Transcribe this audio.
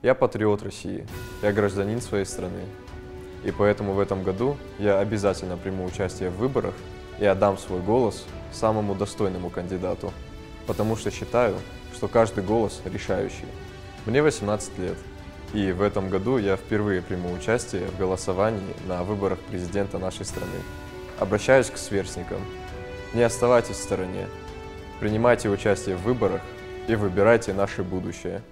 Я патриот России, я гражданин своей страны. И поэтому в этом году я обязательно приму участие в выборах и отдам свой голос самому достойному кандидату, потому что считаю, что каждый голос решающий. Мне 18 лет, и в этом году я впервые приму участие в голосовании на выборах президента нашей страны. Обращаюсь к сверстникам. Не оставайтесь в стороне. Принимайте участие в выборах и выбирайте наше будущее.